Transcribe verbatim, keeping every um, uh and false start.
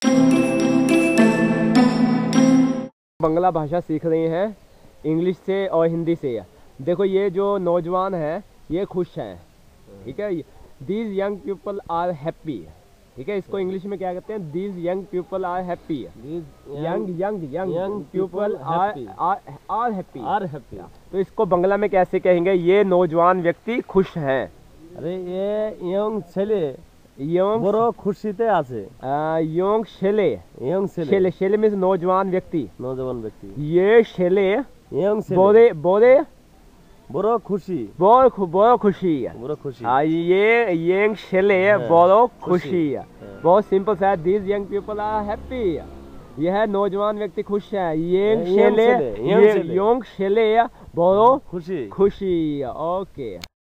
बांग्ला भाषा सीख रहे हैं इंग्लिश से और हिंदी से। देखो ये जो नौजवान है ये खुश हैं, ठीक है। These young people are happy, ठीक है। इसको इंग्लिश में क्या कहते हैं? These young people are happy. Young young young people are are happy are happy तो इसको बांग्ला में कैसे कहेंगे? ये नौजवान व्यक्ति खुश हैं। अरे ये यंग छेले यंग बड़ो खुशीते आछे। यंग छेले यंग छेले छेले मीन्स नौजवान व्यक्ति। नौजवान व्यक्ति ये छेले यंग छेले बोरे बोरे बड़ो खुशी बड़ो बड़ो खुशी बड़ो खुशी। आ, ये यंग छेले बड़ो खुशी। बहुत सिंपल सा है। These young people are happy. यह है नौजवान व्यक्ति खुश है। यंग छेले यंग छेले बड़ो खुशी खुशी। ओके।